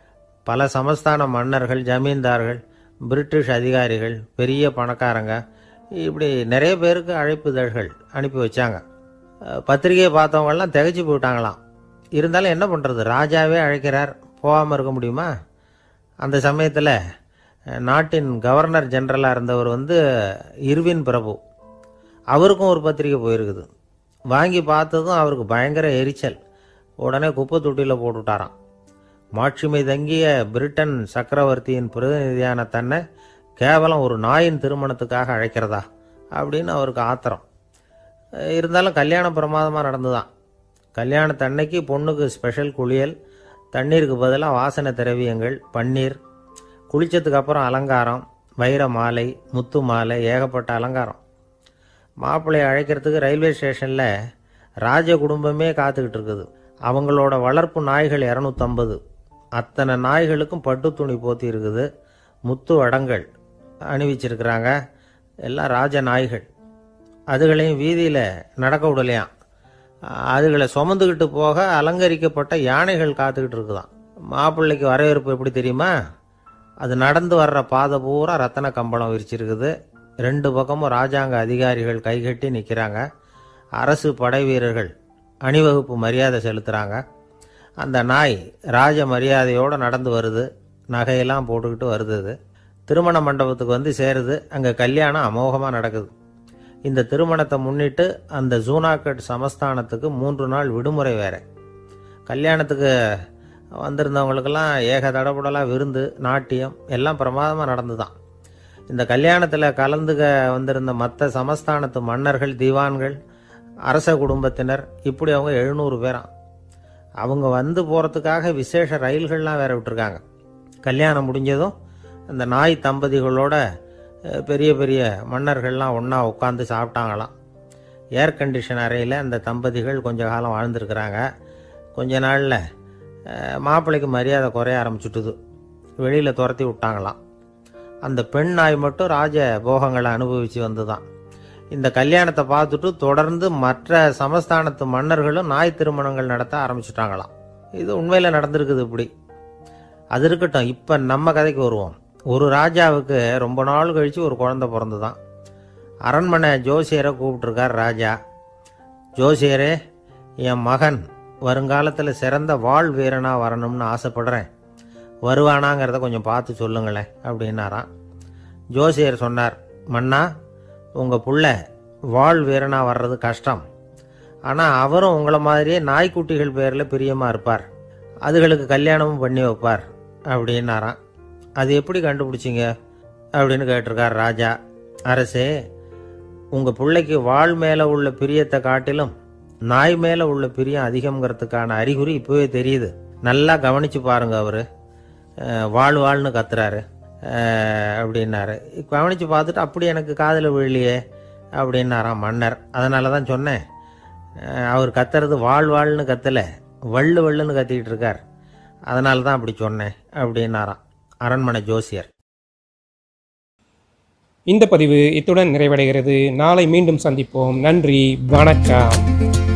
பல சமஸ்தான மன்னர்கள், ஜமீன்தார்கள், பிரிட்டிஷ் அதிகாரிகள், பெரிய பணக்காரங்க, இப்படி நிறைய பேருக்கு அழைப்புதழ்கள் அனுப்பி வச்சாங்க. பத்திரிகையை பார்த்தவங்கெல்லாம் திகைச்சு போயிட்டாங்களாம். இருந்தாலும் என்ன பண்ணுறது, ராஜாவே அழைக்கிறார், போகாமல் இருக்க முடியுமா? அந்த சமயத்தில் நாட்டின் கவர்னர் ஜெனரலாக இருந்தவர் வந்து இர்வின் பிரபு, அவருக்கும் ஒரு பத்திரிகை போயிருக்குது. வாங்கி பார்த்ததும் அவருக்கு பயங்கர எரிச்சல். உடனே குப்பை தொட்டியில் போட்டுவிட்டாராம். மாட்சிமை தங்கிய பிரிட்டன் சக்கரவர்த்தியின் பிரதிநிதியான தன்னை கேவலம் ஒரு நாயின் திருமணத்துக்காக அழைக்கிறதா அப்படின்னு அவருக்கு ஆத்திரம். இருந்தாலும் கல்யாணம் பிரமாதமாக நடந்துதான். கல்யாணத்தன்னைக்கு பொண்ணுக்கு ஸ்பெஷல் குளியல், தண்ணீருக்கு பதிலாக வாசனை திரவியங்கள், பன்னீர், குளித்ததுக்கு அப்புறம் அலங்காரம், வைர மாலை, முத்து மாலை, ஏகப்பட்ட அலங்காரம். மாப்பிள்ளையை அழைக்கிறதுக்கு ரயில்வே ஸ்டேஷனில் ராஜ குடும்பமே காத்துக்கிட்டு இருக்குது. அவங்களோட வளர்ப்பு நாய்கள் இரநூத்தம்பது. அத்தனை நாய்களுக்கும் பட்டு துணி போத்தி இருக்குது. முத்து வடங்கள் அணிவிச்சிருக்கிறாங்க. எல்லாம் ராஜ நாய்கள். அதுகளையும் வீதியில் நடக்க விடலையாம். அதுகளை சுமந்துக்கிட்டு போக அலங்கரிக்கப்பட்ட யானைகள் காத்துக்கிட்டு இருக்குதான். மாப்பிள்ளைக்கு வரவேற்பு எப்படி தெரியுமா? அது நடந்து வர்ற பாதை பூரா ரத்தன கம்பளம் விரிச்சிருக்குது. ரெண்டு பக்கமும் ராஜாங்க அதிகாரிகள் கைகட்டி நிற்கிறாங்க. அரசு படை வீரர்கள் அணிவகுப்பு மரியாதை செலுத்துகிறாங்க. அந்த நாய் ராஜ மரியாதையோடு நடந்து வருது. நகையெல்லாம் போட்டுக்கிட்டு வருது. திருமண மண்டபத்துக்கு வந்து சேருது. அங்கே கல்யாணம் அமோகமாக நடக்குது. இந்த திருமணத்தை முன்னிட்டு அந்த ஜூனாகட் சமஸ்தானத்துக்கு மூன்று நாள் விடுமுறை வேறு. கல்யாணத்துக்கு வந்திருந்தவங்களுக்கெல்லாம் ஏக தடபுடலாக விருந்து, நாட்டியம் எல்லாம் பிரமாதமாக நடந்து தான். இந்த கல்யாணத்தில் கலந்துக்க வந்திருந்த மற்ற சமஸ்தானத்து மன்னர்கள், திவான்கள், அரச குடும்பத்தினர், இப்படி அவங்க எழுநூறு பேராம். அவங்க வந்து போகிறதுக்காக விசேஷ ரயில்கள்லாம் வேற விட்டுருக்காங்க. கல்யாணம் முடிஞ்சதும் அந்த நாய் தம்பதிகளோட பெரிய பெரிய மன்னர்கள்லாம் ஒன்றா உட்காந்து சாப்பிட்டாங்களாம். ஏர் கண்டிஷன் அறையில் அந்த தம்பதிகள் கொஞ்ச காலம் வாழ்ந்துருக்கிறாங்க. கொஞ்ச நாளில் மாப்பிள்ளைக்கு மரியாதை குறைய ஆரம்பிச்சுட்டுது. வெளியில் துரத்தி விட்டாங்களாம். அந்த பெண் நாய் மட்டும் ராஜ போகங்களை அனுபவித்து வந்து தான். இந்த கல்யாணத்தை பார்த்துட்டு தொடர்ந்து மற்ற சமஸ்தானத்து மன்னர்களும் நாய் திருமணங்கள் நடத்த ஆரம்பிச்சுட்டாங்களாம். இது உண்மையில் நடந்திருக்குது. இப்படி அது இருக்கட்டும். இப்போ நம்ம கதைக்கு வருவோம். ஒரு ராஜாவுக்கு ரொம்ப நாள் கழித்து ஒரு குழந்தை பிறந்து தான். அரண்மனை ஜோசியரை கூப்பிட்டுருக்கார் ராஜா. ஜோசியரே, என் மகன் வருங்காலத்தில் சிறந்த வாழ் வீரனாக வரணும்னு ஆசைப்படுறேன், வருவானாங்கிறத கொஞ்சம் பார்த்து சொல்லுங்களேன் அப்படின்னாராம். ஜோசியர் சொன்னார், மன்னா, உங்கள் புள்ள வாழ் வீரனாக வர்றது கஷ்டம். ஆனால் அவரும் உங்களை மாதிரியே நாய்க்குட்டிகள் பேரில் பிரியமாக இருப்பார். அதுகளுக்கு கல்யாணமும் பண்ணி வைப்பார் அப்படின்னாராம். அது எப்படி கண்டுபிடிச்சிங்க அப்படின்னு கேட்டிருக்கார் ராஜா. அரசே, உங்கள் பிள்ளைக்கு வாழ் மேலே உள்ள பிரியத்தை காட்டிலும் நாய் மேலே உள்ள பிரியம் அதிகம்ங்கிறதுக்கான அறிகுறி இப்போவே தெரியுது. நல்லா கவனித்து பாருங்க. அவர் வாழ் வாழ்னு கத்துறாரு அப்படின்னாரு. கவனித்து பார்த்துட்டு அப்படி எனக்கு காதில் விழலையே அப்படின்னாராம் மன்னர். அதனால தான் சொன்னேன், அவர் கத்துறது வாழ் வாழ்னு கத்தலை, வள்ளு வள்ளுன்னு கத்திக்கிட்டு இருக்கார், அதனால தான் அப்படி சொன்னேன் அப்படின்னாராம் அரண்மனை ஜோசியர். இந்த பதிவு இத்துடன் நிறைவடைகிறது. நாளை மீண்டும் சந்திப்போம். நன்றி, வணக்கம்.